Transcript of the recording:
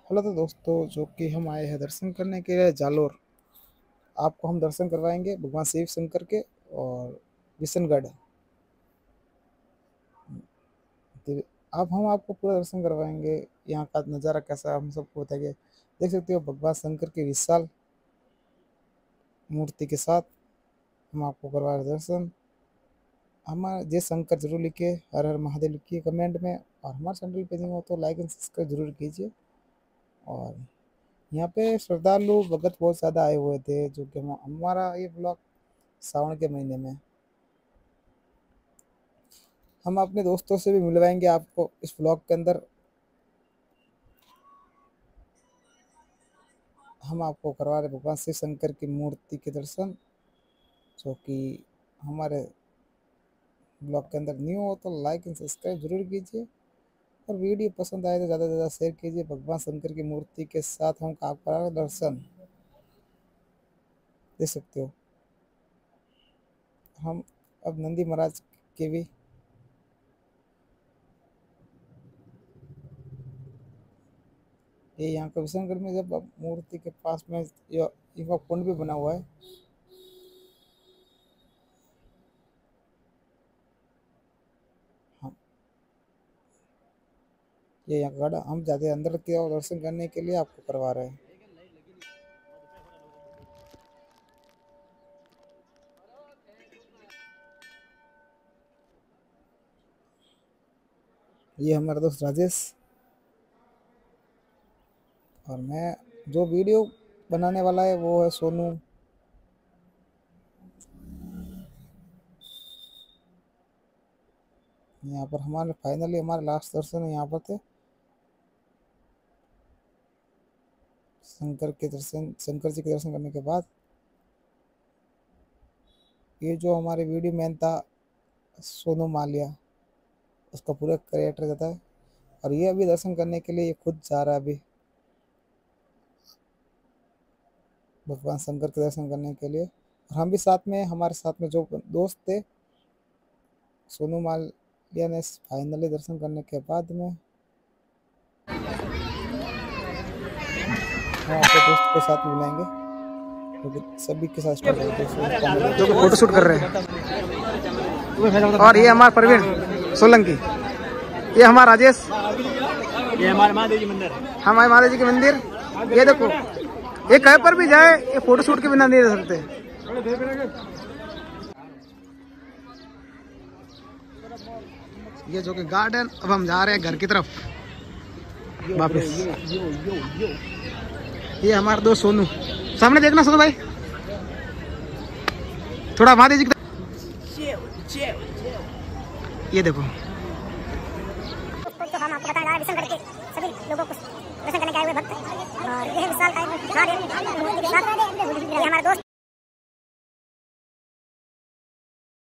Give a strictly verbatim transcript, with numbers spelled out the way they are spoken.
Hello तो दोस्तों, जो कि हम आए हैं दर्शन करने के लिए जालोर। आपको हम दर्शन करवाएंगे भगवान शिव शंकर के और किशनगढ़। तो अब हम आपको पूरा दर्शन करवाएंगे। यहाँ का नज़ारा कैसा है हम सबको बताएंगे। देख सकते हो भगवान शंकर की विशाल मूर्ति के साथ हम आपको करवा रहे दर्शन। हमारे जय शंकर जरूर लिखिए, हर हर महादेव लिखिए कमेंट में, और हमारे चैनल पे नहीं हो तो लाइक एंड सब्सक्राइब जरूर कीजिए। और यहाँ पे श्रद्धालु भगत बहुत ज़्यादा आए हुए थे, जो कि हम हमारा ये ब्लॉग सावन के महीने में हम अपने दोस्तों से भी मिलवाएंगे आपको इस ब्लॉग के अंदर। हम आपको करवा रहे भगवान शिव शंकर की मूर्ति के दर्शन, जो कि हमारे ब्लॉग के अंदर न्यू हो तो लाइक एंड सब्सक्राइब जरूर कीजिए, और वीडियो पसंद आए तो ज़्यादा से ज़्यादा शेयर कीजिए। भगवान शंकर की मूर्ति के साथ हम आप करा रहे दर्शन, देख सकते हो। हम अब नंदी महाराज के भी ये यहाँ का विशनगढ़ में जब अब मूर्ति के पास में यह इनका कुंड भी बना हुआ है। हाँ, ये यहाँ गाड़ा हम जाते अंदर की ओर दर्शन करने के लिए आपको करवा रहे हैं। ये हमारा दोस्त राजेश और मैं, जो वीडियो बनाने वाला है वो है सोनू। यहाँ पर हमारे फाइनली हमारे लास्ट दर्शन है यहाँ पर थे शंकर के दर्शन, शंकर जी के दर्शन करने के बाद ये जो हमारे वीडियो मैन था सोनू मालिया, उसका पूरा क्रिएटर जाता है, और ये अभी दर्शन करने के लिए ये खुद जा रहा है अभी भगवान शंकर के दर्शन करने के लिए। और हम भी साथ में, हमारे साथ में जो दोस्त थे सोनू मालिया ने फाइनली दर्शन करने के बाद में हम अपने दोस्त के साथ मिलाएंगे, क्योंकि सभी के साथ जो फोटो शूट कर रहे हैं। और ये हमारा प्रवीण सोलंकी, ये हमारा राजेश, ये हमारे महादेव जी मंदिर, हमारे महादेव जी के मंदिर। ये देखो, ये कहीं पर भी जाए ये फोटो शूट के बिना नहीं रह सकते। ये जो कि गार्डन, अब हम जा रहे हैं घर की तरफ वापस। ये हमारे दोस्त सोनू, सामने देखना सोनू भाई, थोड़ा महादेव जी की। ये देखो, तो हम आपको बताएं विशनगढ़ के सभी लोगों को दर्शन करने के आए हुए भक्त, और यह विशाल काय महादेव मूर्ति के साथ ये हमारे दोस्त